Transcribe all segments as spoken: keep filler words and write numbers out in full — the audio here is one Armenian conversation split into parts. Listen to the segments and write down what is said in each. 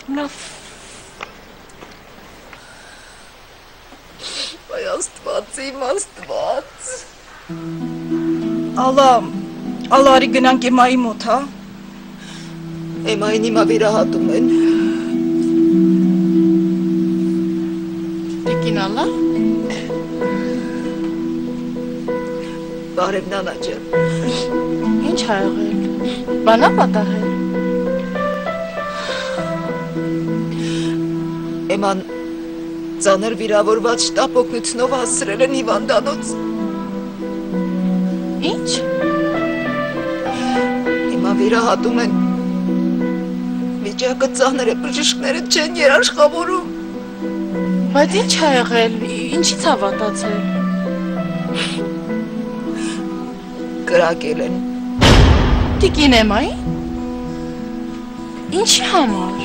Լավ։ Այ Աստված իմ Աստված։ Ալա, ալա արի գնանք Էմայի մոտ, հա։ Էմային հիմա վիրահատում են։ Տիկին ալա։ Բարև նանա ջան։ Ինչ ա եղել։ Բանա պատահել։ Էման ծանր վիրավորված շտապ օգնությունով հասցրել են հիվանդանոց։ Ինչ։ Հիմա վիրահատում են։ Վիճակը ծանր է, բժիշկները չեն երաշխավորում։ Բայց ինչ ա եղել, ինչից ա վատացել։ Կրակել են։ Տիկին Էմայի։ Ինչի համար։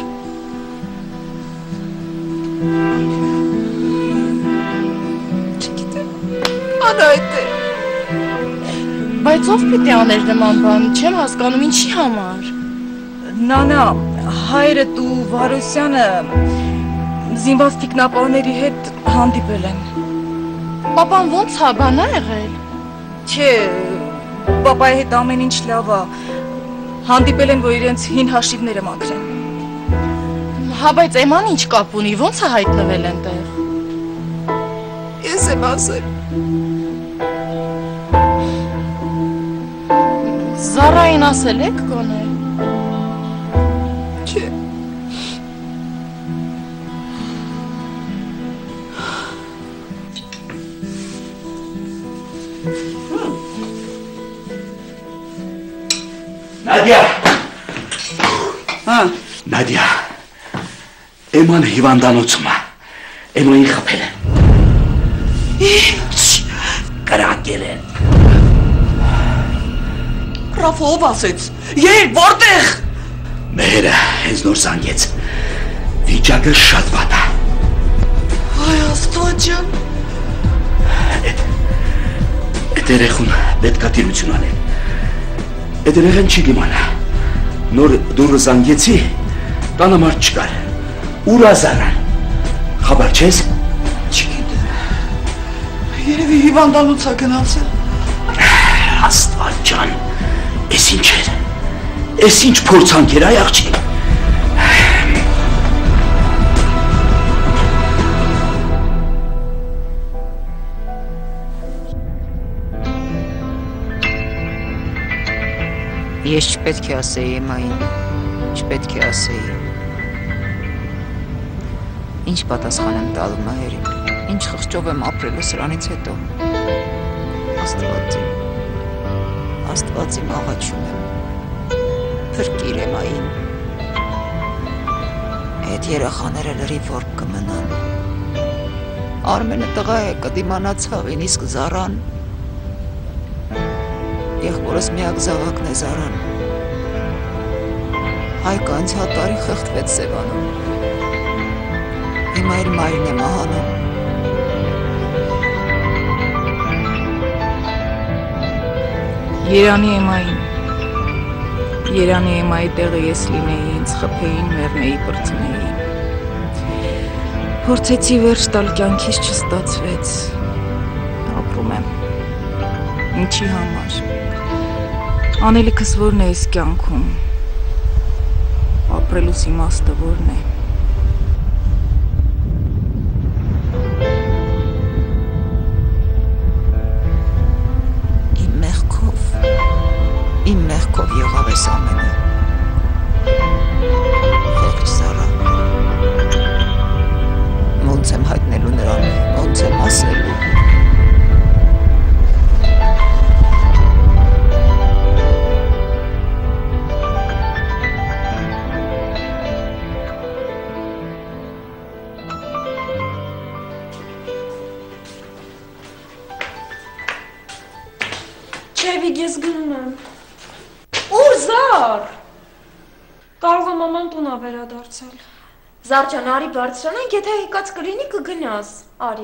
Չգիտեմ, անհայտ է։ Բայց ով պիտի աներ նման բան, չեմ հասկանում ինչի համար։ Նանա, հայրդ ու Վարուսյանը զինված տիկնապահների հետ հանդիպել են։ Պապան ոնց ա, բան ա եղել։ Չէ, պապայի հետ ամեն ինչ լավ ա։ Հանդիպել են, որ իրենց հին հաշիվները մաքրեն։ Հա, բայց Էման ինչ կապ ունի, ոնց ա հայտնվել այնտեղ։ Ես եմ ասել։ Զարային ասել եք գոնե։ Չէ։ Նադյա։ Հա։ Նադյա։ Էման հիվանդանոցում է։ Էմային խփել են։ Ինչ։ Կրակել են։ Ռաֆ ով ասեց։ Երբ որտեղ։ Մեհերը հենց նոր զանգեց։ Վիճակը շատ վատ է։ Այ Աստված ջան։ Այդ երեխուն պետք է տիրություն անել։ Այդ երեխան չի գիմանա։ Նոր դուրը զանգեցի, տանը մարդ չկար։ Ուր ազարան։ Խաբար չես։ Չգիտեմ։ Երևի հիվանդանոց ա գնացել։ Աստված ջան, էս ինչ էր։ Էս ինչ փորձանք էր, այ աղջիկ։ Ես չպետք է ասեի Էմային, չպետք է ասեի։ Ինչ պատասխան եմ տալու մահերին, ինչ խղճով եմ ապրելու սրանից հետո։ Աստված իմ, Աստված իմ աղաչում եմ, փրկիր Էմային։ Այդ երեխաները լրիվ որբ կմնան։ Արմենը տղա է, կդիմանա ցավին, իսկ Զարան, եղբորս միակ զավակն է Զարան։ Հայկը անցյալ տարի խեղդվեց Սևանում։ Հիմա իր մայրն է մահանում։ Երանի Էմային։ Երանի Էմայի տեղը ես լինեի, ինձ խփեին, մեռնեի, պրծնեի։ Փորձեցի վերջ տալ, կյանքից չստացվեց։ Ապրում եմ։ Ինչի համար։ Անելիքս որն է ես կյանքում։ Ապրելուս իմաստը որն է։ Իմ մեղքով եղավ ես ամենը։ Խեղճ Զարա։ Ոնց եմ հայտնելու նրան, ոնց եմ ասելու։ Չևիկ, ես գնում եմ։ Ուր Զար։ Կարող է մաման տուն ա վերադարձել։ Զար ջան, արի բարձրանանք, եթե հեկած կլինի կգնաս, արի։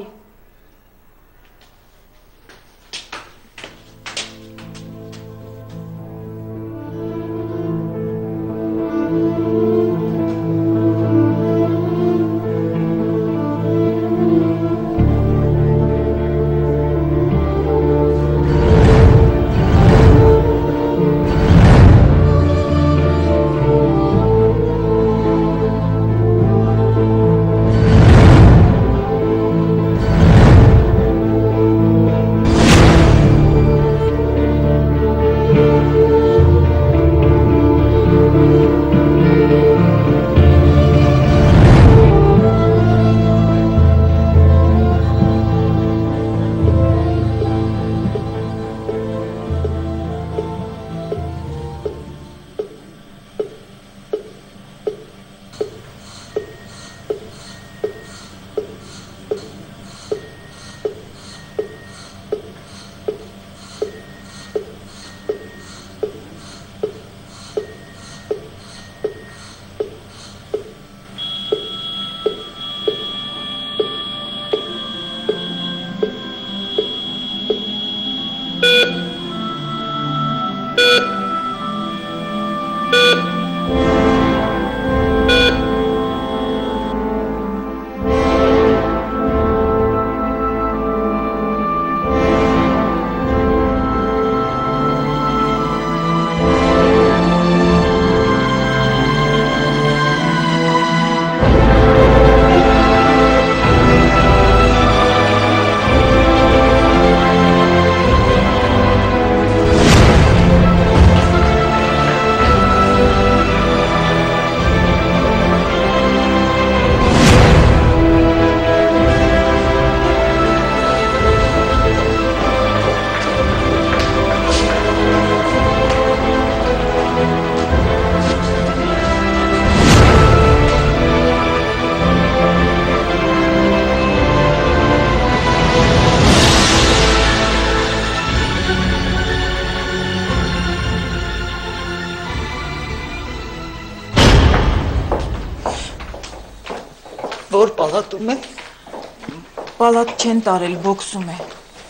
Որ պալատում է։ Պալատ չեն տարել, բոքսում է։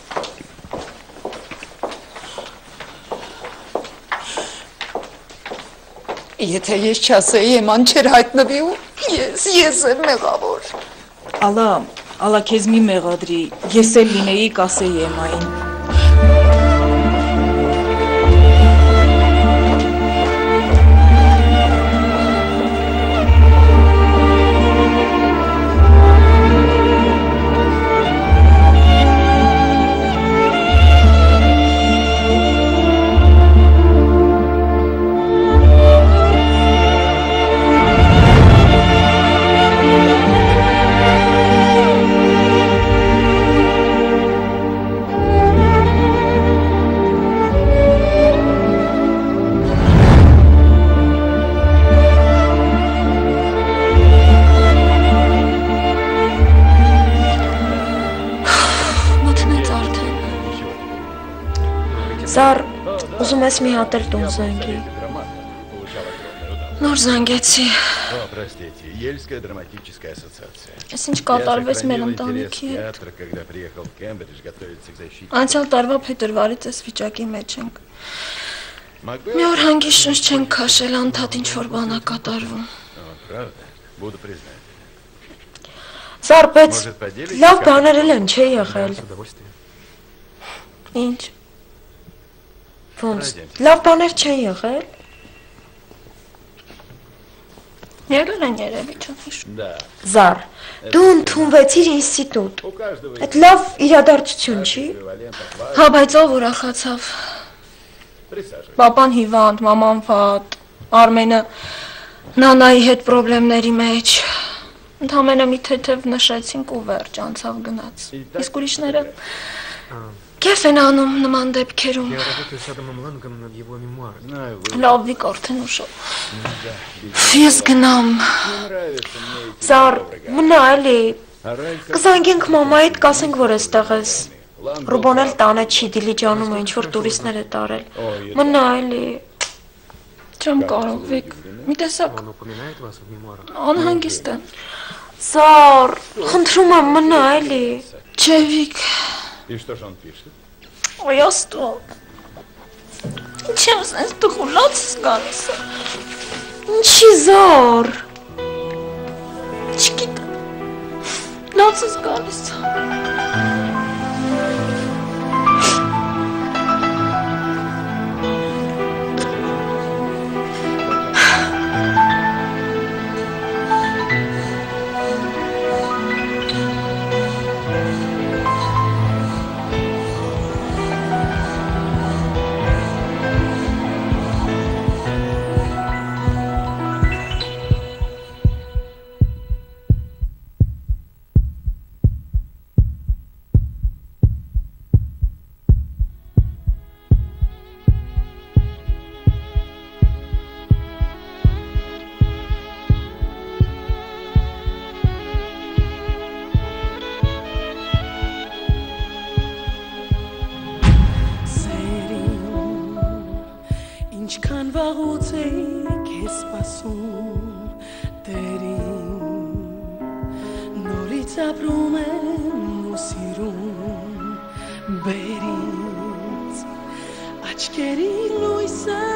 Եթե ես չասեի, Էման չէր հայտնվի ու ես, ես եմ մեղավոր։ Ալա, ալա քեզ մի մեղադրի, ես էլ լինեի կասեի Էմային։ Զար, ուզում ես մի հատ էլ տուն զանգի։ Նոր զանգեցի։ Ես ինչ կատարվեց մեր ընտանիքի հետ։ Անցյալ տարվա փետրվարից այս վիճակի մեջ ենք։ Մի օր հանգիստ շունչ չենք քաշել, անդադ ինչ-որ բան ա կատարվում։ Զար, բայց լավ բաներ էլ են, չէ եղել։ Ինչ։ Ոնց, լավ բաներ չեն եղել։ Եղել են երևի չեմ հիշում։ Զար, դու ընդունվեցիր ինստիտուտ։ Այդ լավ իրադարձություն չի։ Հա, բայց ով ուրախացավ։ Պապան հիվանդ, մաման վատ, Արմենը նանայի հետ պրոբլեմների մեջ։ Ընդամենը մի թեթև նշեցինք ու վերջ անցավ գնաց։ Իսկ ուրիշները Կեֆ են անում նման դեպքերում։ Լավ վիկ արդեն ուշով։ Ես գնամ։ Զար, մնա էլի։ Կզանգենք մամայիդ, կասենք, որ էստեղ ես։ Ռուբոն էլ տանը չի, դիլիջանում է, ինչ-որ տուրիստներ է տարել։ Մնա էլի։ Չեմ կարող, վիկ, մի տեսակ անհանգիստ եմ։ Զար, խնդրում եմ, մնա էլի։ Չէ, վիկ։ И что же он пишет? Ой, Աստված։ Ինչ եմ ասես դու խուլացս գալիս։ Ինչի Զար։ Չգիտեմ։ Լացս գալիս։ Ինչքան վաղուց էի քեզ սպասում Տերին Նորից ապրում եմ ու սիրում Բեր ինձ Աչքերի լույսը